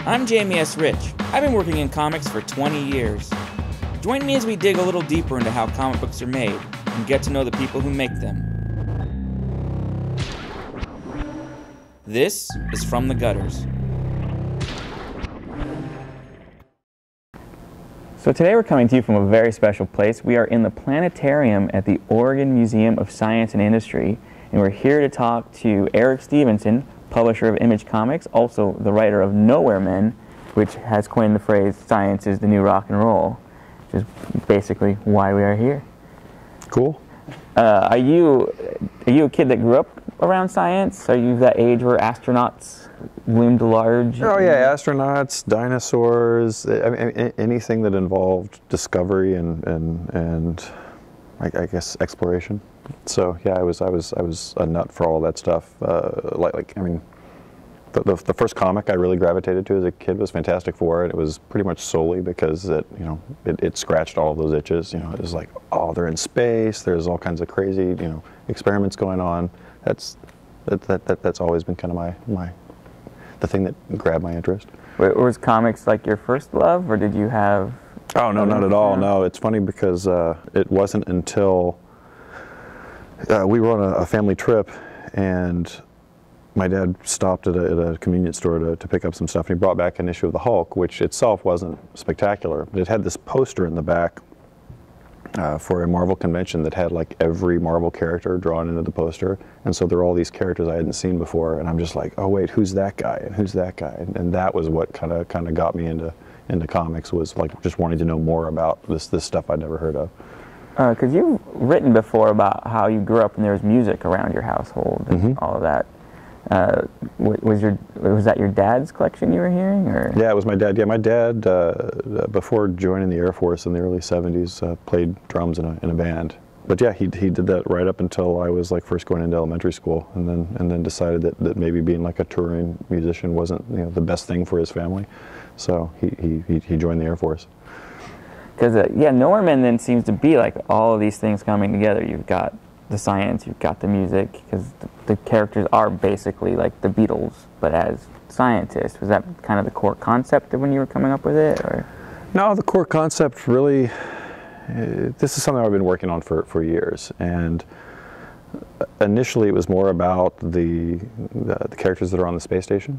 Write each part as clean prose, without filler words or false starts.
I'm Jamie S. Rich. I've been working in comics for 20 years. Join me as we dig a little deeper into how comic books are made and get to know the people who make them. This is From the Gutters. So today we're coming to you from a very special place. We are in the Planetarium at the Oregon Museum of Science and Industry, and we're here to talk to Eric Stephenson, publisher of Image Comics, also the writer of Nowhere Men, which has coined the phrase, "Science is the new rock and roll," which is basically why we are here. Cool. Are you a kid that grew up around science? Are you that age where astronauts loomed large? Oh yeah, astronauts, dinosaurs, I mean, anything that involved discovery and I guess exploration. So yeah, I was a nut for all of that stuff. I mean, the first comic I really gravitated to as a kid was Fantastic Four, and it was pretty much solely because it scratched all of those itches. You know, it was like, oh, they're in space. There's all kinds of crazy experiments going on. That's always been kind of the thing that grabbed my interest. Was comics like your first love, or did you have? Oh no, not at all. No, it's funny because it wasn't until we were on a family trip, and my dad stopped at a convenience store to pick up some stuff, and he brought back an issue of the Hulk, which itself wasn't spectacular, but it had this poster in the back for a Marvel convention that had like every Marvel character drawn into the poster, and so there were all these characters I hadn't seen before, and I'm just like, oh wait, who's that guy, and who's that guy, and that was what kind of got me into comics, was like just wanting to know more about this stuff I'd never heard of. Because you've written before about how you grew up and there was music around your household and all of that. Was that your dad's collection you were hearing, or? Yeah, it was my dad. Yeah, my dad, before joining the Air Force in the early '70s, played drums in a band. But yeah, he did that right up until I was like first going into elementary school, and then decided that maybe being like a touring musician wasn't the best thing for his family, so he joined the Air Force. Because yeah, Nowhere Men then seems to be like all of these things coming together. You've got the science, you've got the music, because the characters are basically like the Beatles, but as scientists. Was that kind of the core concept of when you were coming up with it, or? No, the core concept really, this is something I've been working on for years, and initially it was more about the characters that are on the space station,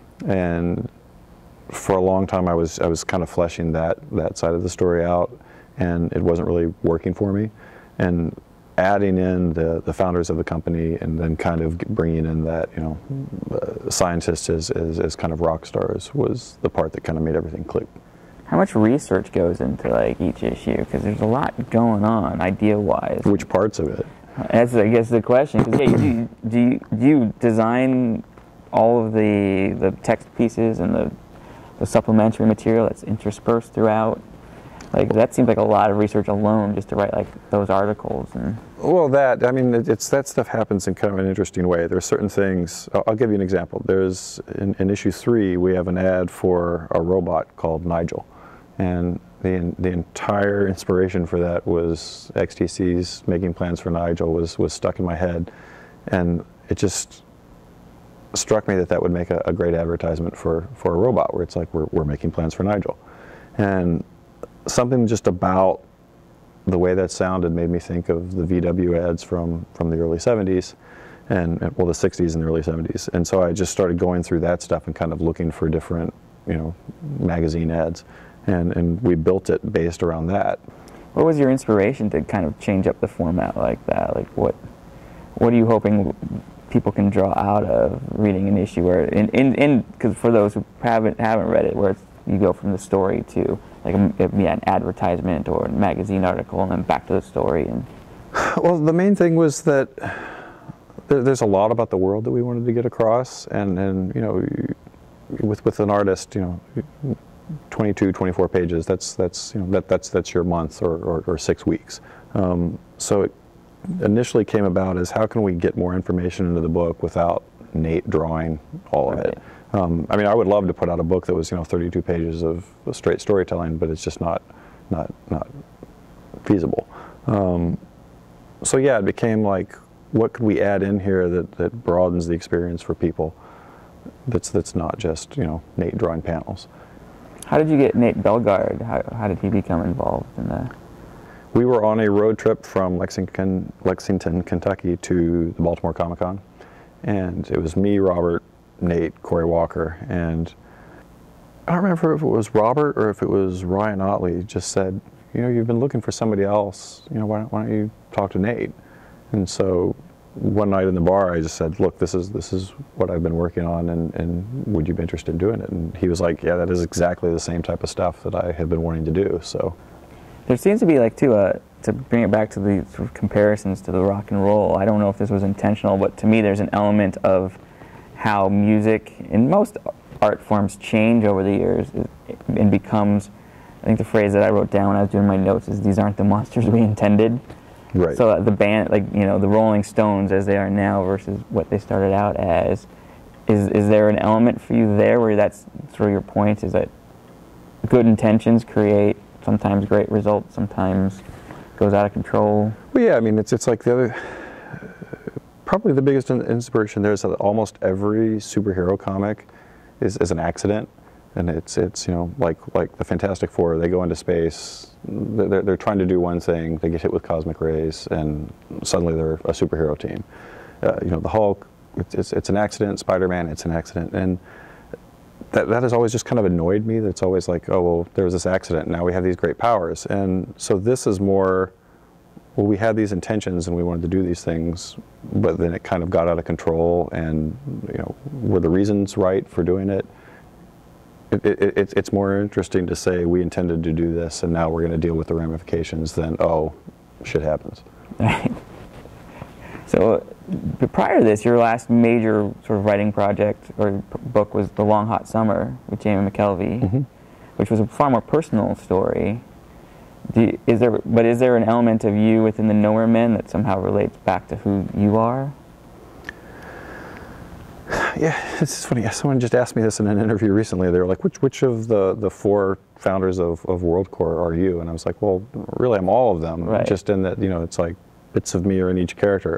and for a long time I was kind of fleshing that side of the story out, and it wasn't really working for me, and adding in the founders of the company, and then kind of bringing in that scientists as kind of rock stars was the part that kind of made everything click. How much research goes into like each issue? Because there's a lot going on idea-wise. Which parts of it? That's, I guess, the question. Cause, yeah, do you design all of the text pieces and the supplementary material that's interspersed throughout? Like, that seems like a lot of research alone just to write like those articles. And well, that stuff happens in kind of an interesting way. There are certain things. I'll give you an example. There's in issue 3 we have an ad for a robot called Nigel, and the entire inspiration for that was XTC's Making Plans for Nigel was stuck in my head, and it just struck me that would make a great advertisement for a robot, where it's like we're making plans for Nigel, and something just about the way that sounded made me think of the VW ads from the early 70s, and well, the 60s and the early 70s. And so I just started going through that stuff and kind of looking for different, magazine ads, and we built it based around that. What was your inspiration to kind of change up the format like that? Like what are you hoping people can draw out of reading an issue, where because for those who haven't read it, where you go from the story to like an advertisement or a magazine article, and then back to the story. And well, the main thing was that there's a lot about the world that we wanted to get across, and with an artist, 22, 24 pages. That's your month or 6 weeks. So it initially came about as, how can we get more information into the book without Nate drawing all of it? I mean, I would love to put out a book that was 32 pages of straight storytelling, but it's just not feasible. So yeah, it became like, what could we add in here that broadens the experience for people? that's not just, you know, Nate drawing panels. How did you get Nate Bellegarde? How did he become involved in the? We were on a road trip from Lexington, Kentucky to the Baltimore Comic-Con, and it was me, Robert, Nate, Corey Walker, and I don't remember if it was Robert or if it was Ryan Otley just said, you know, you've been looking for somebody else, you know, why don't you talk to Nate? And so one night in the bar, I just said, look, this is what I've been working on, and would you be interested in doing it? And he was like, yeah, that is exactly the same type of stuff that I have been wanting to do. So there seems to be like to bring it back to the sort of comparisons to the rock and roll. I don't know if this was intentional, but to me, there's an element of how music in most art forms change over the years and becomes. I think the phrase that I wrote down when I was doing my notes is, "These aren't the monsters we intended." right. So the band, like, you know, the Rolling Stones as they are now versus what they started out as, is there an element for you there where that's sort of your point? Is that good intentions create sometimes great results, sometimes goes out of control? Well, yeah, I mean, it's like the other, probably the biggest inspiration there is that almost every superhero comic is an accident. And it's you know, like the Fantastic Four, they go into space, they're trying to do one thing, they get hit with cosmic rays, and suddenly they're a superhero team. You know, the Hulk, it's an accident. Spider-Man, it's an accident, and that has always just kind of annoyed me. That's always like, oh well, there was this accident, and now we have these great powers. And so this is more, well, we had these intentions and we wanted to do these things, but then it kind of got out of control. And you know, were the reasons right for doing it? It's more interesting to say we intended to do this and now we're going to deal with the ramifications than, oh, shit happens. Right. So prior to this, your last major sort of writing project or book was The Long Hot Summer with Jamie McKelvey, which was a far more personal story. Is there an element of you within the Nowhere Men that somehow relates back to who you are? Yeah, it's funny. Someone just asked me this in an interview recently. They were like, which of the four founders of WorldCore are you? And I was like, well, really, I'm all of them. Right. Just in that, you know, it's like bits of me are in each character.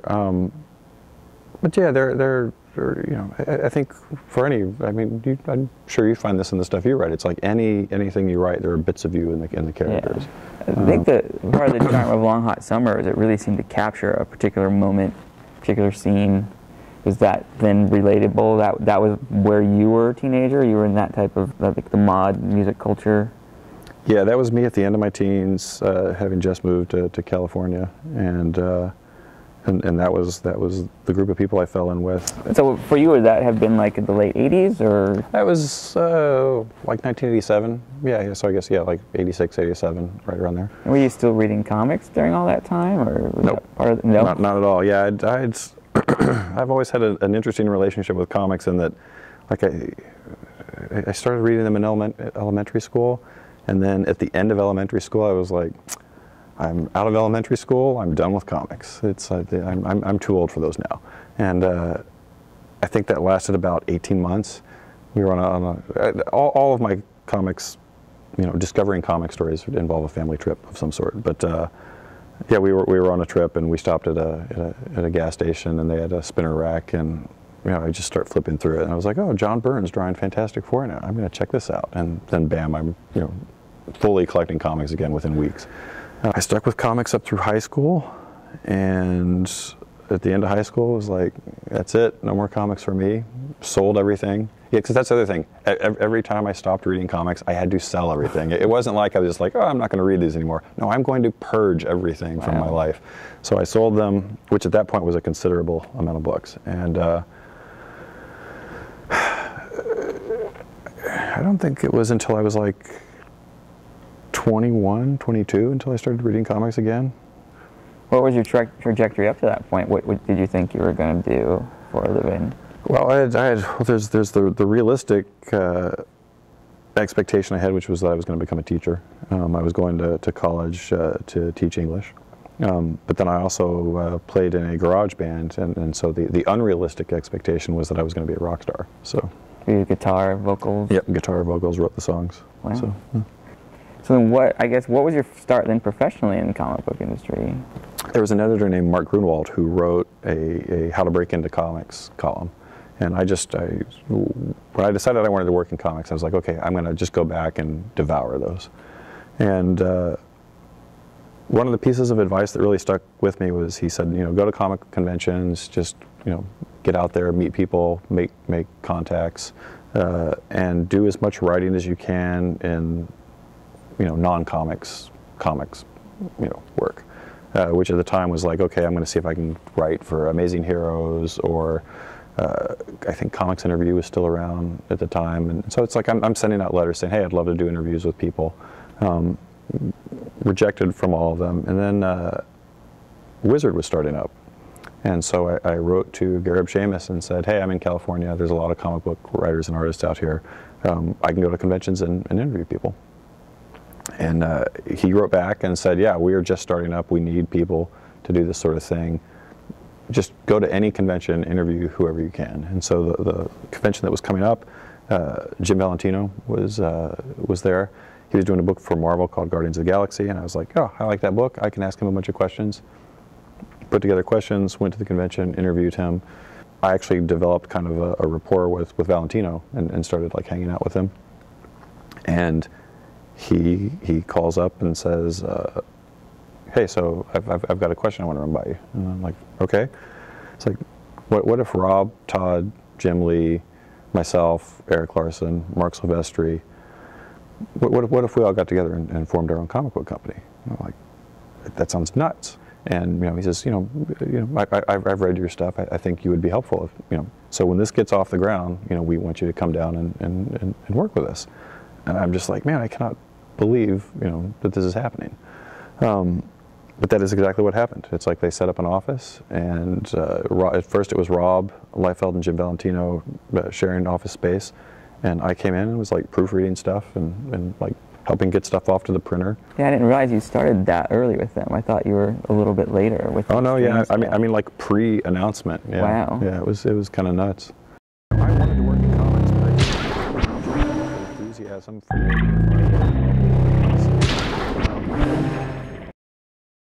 But yeah, they're you know, I think for any, I mean, I'm sure you find this in the stuff you write. It's like anything you write, there are bits of you in the characters. Yeah. I think that part of the charm of Long Hot Summer is it really seemed to capture a particular moment, particular scene. Was that then relatable? That was where you were a teenager? You were in that type of, like, the mod music culture? Yeah, that was me at the end of my teens, having just moved to California, and that was the group of people I fell in with. So for you, would that have been like in the late 80s, or? That was like 1987. Yeah, so I guess, yeah, like 86, 87, right around there. Were you still reading comics during all that time, or was Nope. that part of no? Not at all. Yeah, I've always had an interesting relationship with comics in that, like, I started reading them in elementary school, and then at the end of elementary school, I was like, I'm out of elementary school. I'm done with comics. I'm too old for those now, and I think that lasted about 18 months. We were on all of my comics, you know, discovering comic stories would involve a family trip of some sort, but. Yeah, we were on a trip and we stopped at a gas station and they had a spinner rack, and you know, I just start flipping through it and I was like, oh, John Byrne's drawing Fantastic Four now. I'm going to check this out, and then bam, I'm, you know, fully collecting comics again within weeks. I stuck with comics up through high school, and at the end of high school, it was like, that's it, no more comics for me. Sold everything. Yeah, because that's the other thing. Every time I stopped reading comics, I had to sell everything. It wasn't like I was just like, oh, I'm not going to read these anymore. No, I'm going to purge everything from my life. So I sold them, which at that point was a considerable amount of books. And I don't think it was until I was like 21, 22 until I started reading comics again. What was your trajectory up to that point? What did you think you were going to do for a living? Well, there's the realistic expectation I had, which was that I was going to become a teacher. I was going to college to teach English. But then I also played in a garage band, and so the unrealistic expectation was that I was going to be a rock star. So. You guitar, vocals? Yep, guitar, vocals, wrote the songs. Wow. So, yeah. So then what was your start then professionally in the comic book industry? There was an editor named Mark Grunwald who wrote a How to Break Into Comics column. And when I decided I wanted to work in comics, I was like, okay, I'm going to just go back and devour those. And one of the pieces of advice that really stuck with me was he said, go to comic conventions, just, get out there, meet people, make contacts, and do as much writing as you can in, non-comics, comics, work. Which at the time was like, okay, I'm going to see if I can write for Amazing Heroes, or I think Comics Interview was still around at the time. And so it's like I'm sending out letters saying, hey, I'd love to do interviews with people. Rejected from all of them. And then Wizard was starting up. And so I wrote to Gareb Shamus and said, hey, I'm in California. There's a lot of comic book writers and artists out here. I can go to conventions and interview people. And he wrote back and said, yeah, we are just starting up. We need people to do this sort of thing. Just go to any convention, interview whoever you can. And so the convention that was coming up, Jim Valentino was there. He was doing a book for Marvel called Guardians of the Galaxy, and I was like, oh, I like that book. I can ask him a bunch of questions. Put together questions, went to the convention, interviewed him. I actually developed kind of a rapport with Valentino and started like hanging out with him. And he calls up and says, hey, so I've got a question I want to run by you. And I'm like, okay. It's like, what if Rob, Todd, Jim Lee, myself, Eric Larson, Mark Silvestri, what if we all got together and formed our own comic book company? And I'm like, that sounds nuts. And he says, I've read your stuff. I think you would be helpful. If, so when this gets off the ground, we want you to come down and work with us. And I'm just like, man, I cannot believe, that this is happening. But that is exactly what happened. It's like they set up an office, and at first it was Rob Liefeld and Jim Valentino sharing office space, and I came in and was like proofreading stuff and like helping get stuff off to the printer. Yeah, I didn't realize you started that early with them. I thought you were a little bit later with. Oh no, yeah. I mean like pre-announcement. Yeah. Wow. Yeah, it was kind of nuts. I wanted to work in comics, but I didn't have enthusiasm for